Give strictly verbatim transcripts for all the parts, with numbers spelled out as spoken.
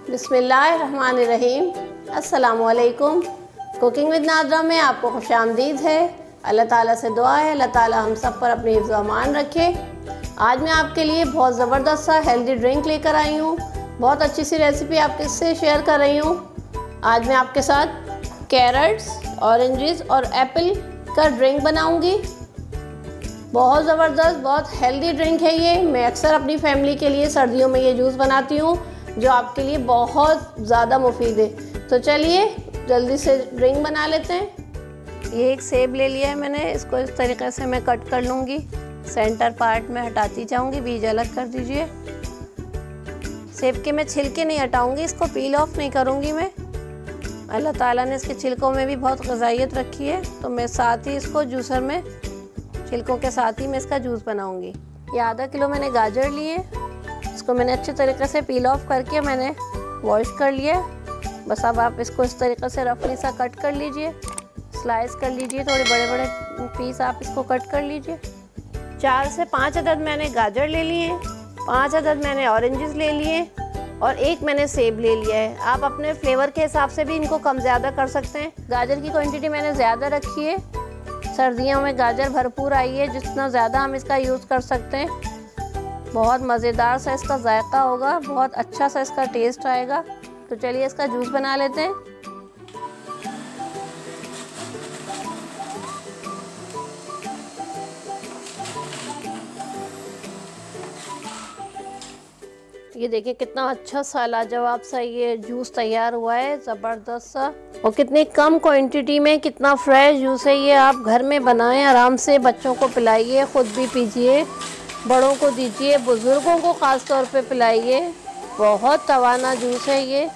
बिस्मिल्लाहिर्रहमानिर्रहीम। अस्सलामुअलैकुम। Cooking with नाज़रा में आपको खुशामदीद है। अल्लाह ताला से दुआ है अल्लाह ताला हम सब पर अपनी हिफ्ज़ व अमान रखे। आज मैं आपके लिए बहुत ज़बरदस्त सा हेल्दी ड्रिंक लेकर आई हूँ। बहुत अच्छी सी रेसिपी आपके से शेयर कर रही हूँ। आज मैं आपके साथ कैरेट्स, ऑरेंजेस और एप्पल का ड्रिंक बनाऊँगी। बहुत ज़बरदस्त, बहुत हेल्दी ड्रिंक है ये। मैं अक्सर अपनी फैमिली के लिए सर्दियों में ये जूस बनाती हूँ जो आपके लिए बहुत ज़्यादा मुफीद है। तो चलिए जल्दी से ड्रिंक बना लेते हैं। ये एक सेब ले लिया है मैंने, इसको इस तरीके से मैं कट कर लूँगी। सेंटर पार्ट में हटाती जाऊँगी, बीज अलग कर दीजिए। सेब के मैं छिलके नहीं हटाऊँगी, इसको पील ऑफ नहीं करूँगी मैं। अल्लाह ताला ने इसके छिलकों में भी बहुत ग़िज़ाइयत रखी है, तो मैं साथ ही इसको जूसर में छिलकों के साथ ही मैं इसका जूस बनाऊंगी। ये आधा किलो मैंने गाजर लिए, इसको मैंने अच्छे तरीके से पील ऑफ करके मैंने वॉश कर लिया। बस अब आप इसको इस तरीके से रफली सा कट कर लीजिए, स्लाइस कर लीजिए, थोड़े बड़े बड़े पीस आप इसको कट कर लीजिए। चार से पाँच अदद मैंने गाजर ले लिए, पाँच अदद मैंने ऑरेंजेस ले लिए और एक मैंने सेब ले लिया है। आप अपने फ्लेवर के हिसाब से भी इनको कम ज़्यादा कर सकते हैं। गाजर की क्वान्टिटी मैंने ज़्यादा रखी है, सर्दियों में गाजर भरपूर आई है, जितना ज़्यादा हम इसका यूज़ कर सकते हैं बहुत मज़ेदार सा इसका जायका होगा, बहुत अच्छा सा इसका टेस्ट आएगा। तो चलिए इसका जूस बना लेते हैं। ये देखिए कितना अच्छा सा लाजवाब सा ये जूस तैयार हुआ है, ज़बरदस्त सा, और कितनी कम क्वांटिटी में कितना फ्रेश जूस है ये। आप घर में बनाएं, आराम से बच्चों को पिलाइए, ख़ुद भी पीजिए, बड़ों को दीजिए, बुज़ुर्गों को ख़ास तौर पे पिलाइए। बहुत तवाना जूस है ये।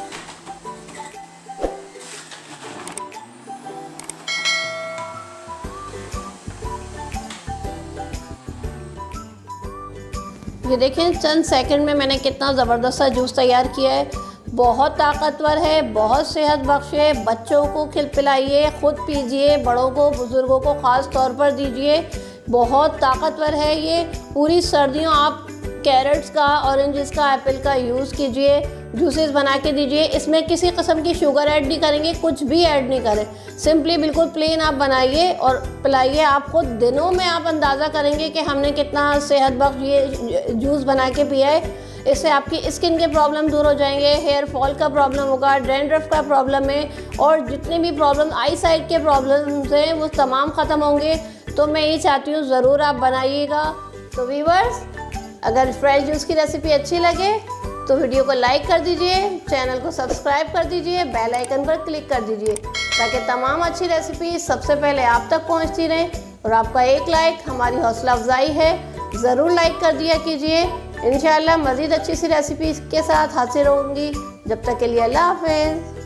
ये देखें चंद सेकंड में मैंने कितना ज़बरदस्त सा जूस तैयार किया है। बहुत ताकतवर है, बहुत सेहत बख्श है। बच्चों को खिल पिलाइए, ख़ुद पीजिए, बड़ों को बुज़ुर्गों को ख़ास तौर पर दीजिए। बहुत ताकतवर है ये। पूरी सर्दियों आप कैरेट्स का, ऑरेंजेस का, एप्पल का यूज़ कीजिए, जूसेस बना के दीजिए। इसमें किसी किस्म की शुगर ऐड नहीं करेंगे, कुछ भी ऐड नहीं करें। सिंपली बिल्कुल प्लेन आप बनाइए और पिलाइए। आप खुद दिनों में आप अंदाज़ा करेंगे कि हमने कितना सेहत बख्श ये जूस बना के पिया है। इससे आपकी स्किन के प्रॉब्लम दूर हो जाएंगे, हेयर फॉल का प्रॉब्लम होगा, डैंड्रफ का प्रॉब्लम है, और जितने भी प्रॉब्लम आई साइड के प्रॉब्लम्स हैं वो तमाम ख़त्म होंगे। तो मैं ये चाहती हूँ ज़रूर आप बनाइएगा। तो व्यूअर्स, अगर फ्रेश जूस की रेसिपी अच्छी लगे तो वीडियो को लाइक कर दीजिए, चैनल को सब्सक्राइब कर दीजिए, बेल आइकन पर क्लिक कर दीजिए ताकि तमाम अच्छी रेसिपी सबसे पहले आप तक पहुंचती रहें। और आपका एक लाइक हमारी हौसला अफजाई है, ज़रूर लाइक कर दिया कीजिए। इंशाअल्लाह मज़ीद अच्छी सी रेसिपी के साथ हाजिर होंगी। जब तक के लिए अल्लाह हाफ़िज़।